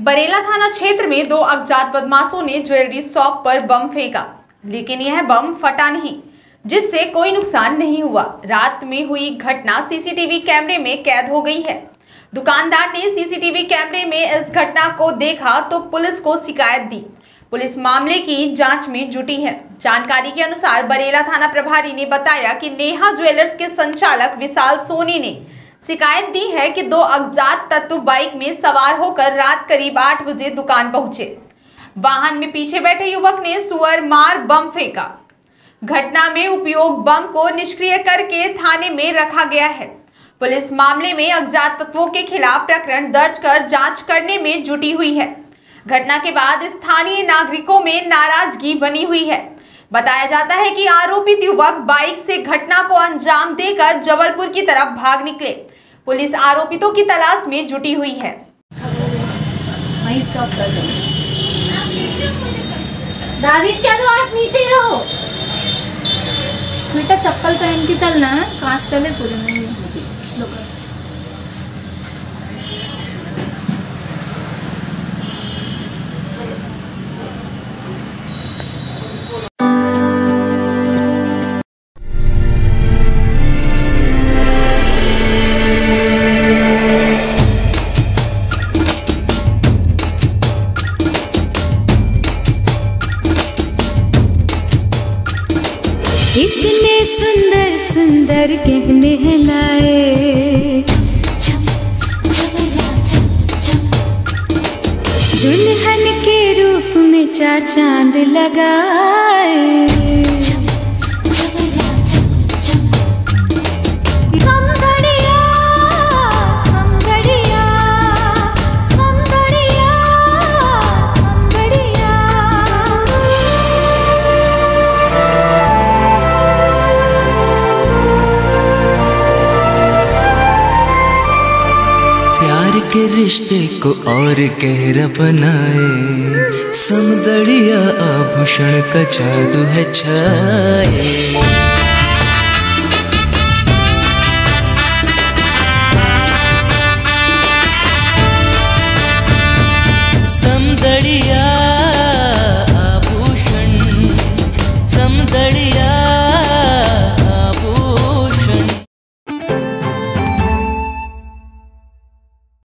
बरेला थाना क्षेत्र में दो अज्ञात बदमाशों ने ज्वेलरी शॉप पर बम फेंका, लेकिन यह बम फटा नहीं, जिससे कोई नुकसान नहीं हुआ। रात में हुई घटना सीसीटीवी कैमरे में कैद हो गई है। दुकानदार ने सीसीटीवी कैमरे में इस घटना को देखा तो पुलिस को शिकायत दी। पुलिस मामले की जांच में जुटी है। जानकारी के अनुसार बरेला थाना प्रभारी ने बताया कि नेहा ज्वेलर्स के संचालक विशाल सोनी ने शिकायत दी है कि दो अज्ञात तत्व बाइक में सवार होकर रात करीब 8 बजे दुकान पहुंचे। वाहन में पीछे बैठे युवक ने सुअर मार बम फेंका। घटना में उपयोग बम को निष्क्रिय करके थाने में रखा गया है। पुलिस मामले में अज्ञात तत्वों के खिलाफ प्रकरण दर्ज कर जांच करने में जुटी हुई है। घटना के बाद स्थानीय नागरिकों में नाराजगी बनी हुई है। बताया जाता है कि आरोपित युवक बाइक से घटना को अंजाम देकर जबलपुर की तरफ भाग निकले। पुलिस आरोपितों की तलाश में जुटी हुई है। वहीं स्टॉप कर दो। दादी क्या तो आप नीचे ही रहो बेटा, चप्पल पहन के चलना है, कांच पहले पूरे में इतने सुंदर सुंदर गहने हैं लाए, दुल्हन के रूप में 4 चांद लगाए। प्यार के रिश्ते को और गहरा बनाए, समदड़िया आभूषण का जादू है छाए। समदड़िया